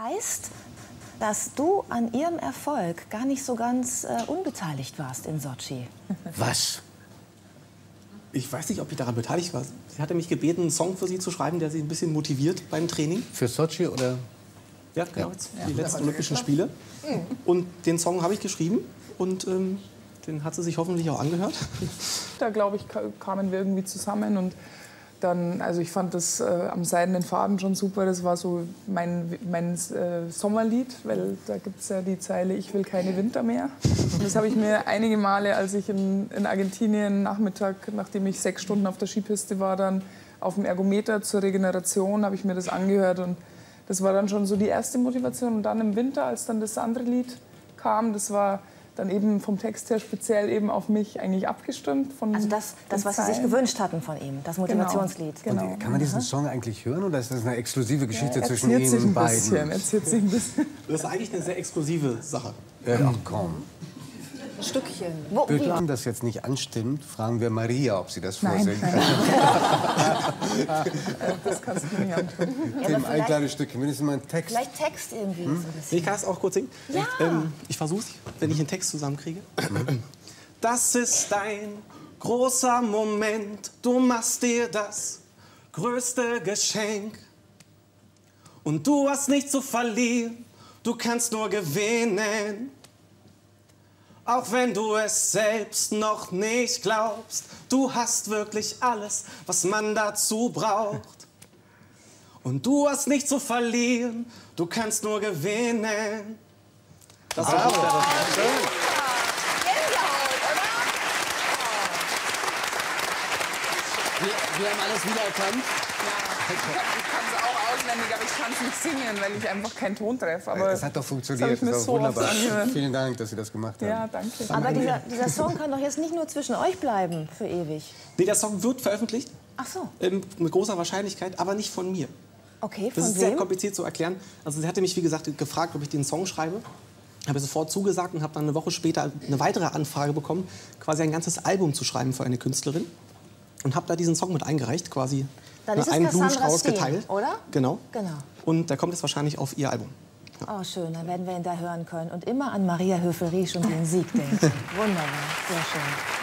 heißt, dass du an ihrem Erfolg gar nicht so ganz unbeteiligt warst in Sotschi. Was? Ich weiß nicht, ob ich daran beteiligt war. Sie hatte mich gebeten, einen Song für sie zu schreiben, der sie ein bisschen motiviert beim Training. Für Sotschi oder? Ja, genau, jetzt die letzten Olympischen Spiele. Und den Song habe ich geschrieben und den hat sie sich hoffentlich auch angehört. Da, glaube ich, kamen wir irgendwie zusammen und dann, also ich fand das am Seidenen Faden schon super. Das war so mein Sommerlied, weil da gibt es ja die Zeile "Ich will keine Winter mehr". Und das habe ich mir einige Male, als ich in Argentinien Nachmittag, nachdem ich 6 Stunden auf der Skipiste war, dann auf dem Ergometer zur Regeneration, habe ich mir das angehört. Und das war dann schon so die erste Motivation. Und dann im Winter, als dann das andere Lied kam, das war dann eben vom Text her speziell eben auf mich eigentlich abgestimmt. Also das was Sie sich gewünscht hatten von ihm, das Motivationslied. Genau. Und kann man diesen Song eigentlich hören oder ist das eine exklusive Geschichte zwischen erzählt sich Ihnen ein beiden? bisschen, erzählt sich ein bisschen. Das ist eigentlich eine sehr exklusive Sache. Ach komm. Ein Stückchen. Wenn das jetzt nicht anstimmt, fragen wir Maria, ob sie das vorsingen kann. Das kannst du mir nicht antun. Dem ein kleines Stückchen, mindestens mal ein Text. Vielleicht Text irgendwie. So ein bisschen. Ich kann es auch kurz singen. Ja. Ich versuche es, wenn ich einen Text zusammenkriege. Das ist ein großer Moment, du machst dir das größte Geschenk. Und du hast nichts zu verlieren, du kannst nur gewinnen. Auch wenn du es selbst noch nicht glaubst, du hast wirklich alles, was man dazu braucht. Und du hast nichts zu verlieren, du kannst nur gewinnen. Das war Gänsehaut, oder? Wir haben alles wiedererkannt. Ich kann es auch auswendig, aber ich kann es nicht singen, weil ich einfach keinen Ton treffe. Aber Es hat doch funktioniert, das habe ich mir das ist so auch wunderbar. oft angehört. Vielen Dank, dass Sie das gemacht haben. Ja, danke. Aber dieser Song kann doch jetzt nicht nur zwischen euch bleiben, für ewig. Nee, der Song wird veröffentlicht, Ach so, mit großer Wahrscheinlichkeit, aber nicht von mir. okay, Das von ist sehr wem? kompliziert zu erklären. Also sie hatte mich, wie gesagt, gefragt, ob ich den Song schreibe. Habe sofort zugesagt und habe dann eine Woche später eine weitere Anfrage bekommen, quasi ein ganzes Album zu schreiben für eine Künstlerin. Und habe da diesen Song mit eingereicht, quasi Dann ist es einen Cassandra Blumenstrauß Steen, geteilt. oder? Genau. Genau. Und der kommt jetzt wahrscheinlich auf ihr Album. Oh, schön, dann werden wir ihn da hören können. Und immer an Maria Höfel-Riesch und den Sieg denken. Wunderbar, sehr schön.